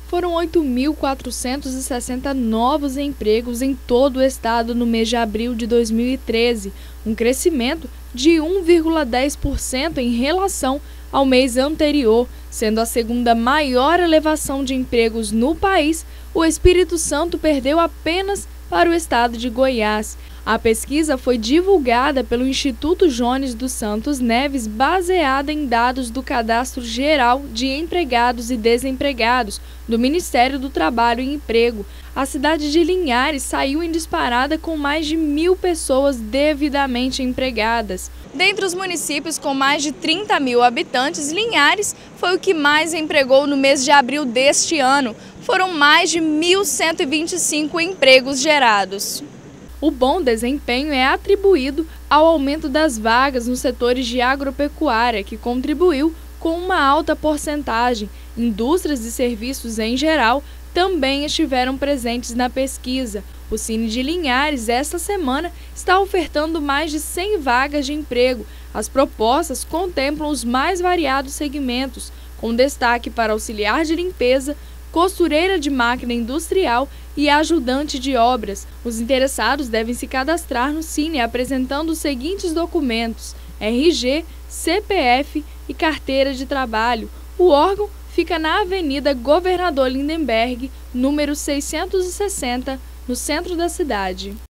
Foram 8.460 novos empregos em todo o estado no mês de abril de 2013, um crescimento de 1,10% em relação ao mês anterior, sendo a segunda maior elevação de empregos no país. O Espírito Santo perdeu apenas para o estado de Goiás. A pesquisa foi divulgada pelo Instituto Jones dos Santos Neves, baseada em dados do Cadastro Geral de Empregados e Desempregados do Ministério do Trabalho e Emprego. A cidade de Linhares saiu em disparada com mais de 1.000 pessoas devidamente empregadas. Dentre os municípios com mais de 30 mil habitantes, Linhares foi o que mais empregou no mês de abril deste ano. Foram mais de 1.125 empregos gerados. O bom desempenho é atribuído ao aumento das vagas nos setores de agropecuária, que contribuiu com uma alta porcentagem. Indústrias e serviços em geral também estiveram presentes na pesquisa. O Cine de Linhares, esta semana, está ofertando mais de 100 vagas de emprego. As propostas contemplam os mais variados segmentos, com destaque para auxiliar de limpeza, costureira de máquina industrial e ajudante de obras. Os interessados devem se cadastrar no Cine apresentando os seguintes documentos: RG, CPF e carteira de trabalho. O órgão fica na Avenida Governador Lindenberg, número 660, no centro da cidade.